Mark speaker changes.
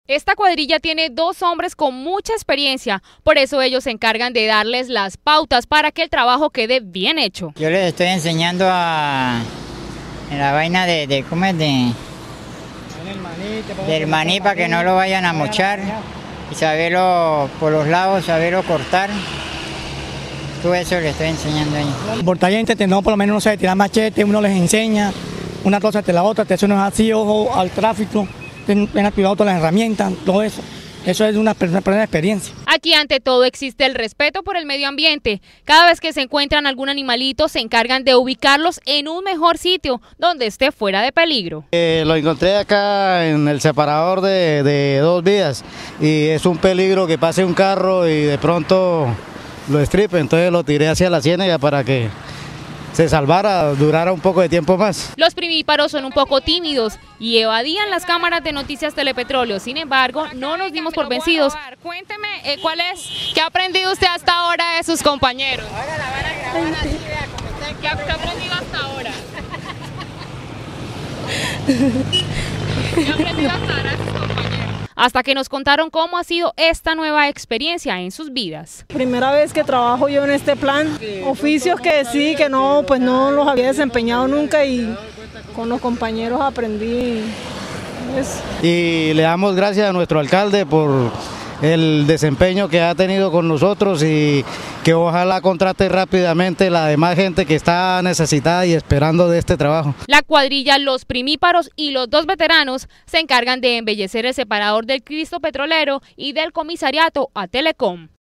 Speaker 1: Esta cuadrilla tiene 2 hombres con mucha experiencia, por eso ellos se encargan de darles las pautas para que el trabajo quede bien hecho.
Speaker 2: Yo les estoy enseñando en la vaina ¿cómo es? Del maní para que no lo vayan a mochar y saberlo por los lados, saberlo cortar. Todo eso les estoy enseñando ahí.
Speaker 3: Por gente no, por lo menos no sabe tirar machete, uno les enseña una cosa tras la otra, eso no es así, ojo al tráfico. Tengan cuidado todas las herramientas, todo eso. Eso es una primera experiencia.
Speaker 1: Aquí ante todo existe el respeto por el medio ambiente. Cada vez que se encuentran algún animalito se encargan de ubicarlos en un mejor sitio donde esté fuera de peligro.
Speaker 4: Lo encontré acá en el separador de 2 vías y es un peligro que pase un carro y de pronto lo estripe, entonces lo tiré hacia la ciénaga para que se salvara, durara un poco de tiempo más.
Speaker 1: Los primíparos son un poco tímidos y evadían las cámaras de Noticias Telepetróleo. Sin embargo, no nos dimos por vencidos. Cuénteme, ¿qué ha aprendido usted hasta ahora de sus compañeros? ¿Qué ha aprendido hasta ahora? ¿Qué ha aprendido hasta ahora de sus compañeros? Hasta que nos contaron cómo ha sido esta nueva experiencia en sus vidas.
Speaker 5: Primera vez que trabajo yo en este plan, oficios que sí, que no, pues no los había desempeñado nunca y con los compañeros aprendí eso.
Speaker 4: Y le damos gracias a nuestro alcalde por el desempeño que ha tenido con nosotros y que ojalá contrate rápidamente la demás gente que está necesitada y esperando de este trabajo.
Speaker 1: La cuadrilla, los primíparos y los 2 veteranos se encargan de embellecer el separador del Cristo Petrolero y del comisariato a Telecom.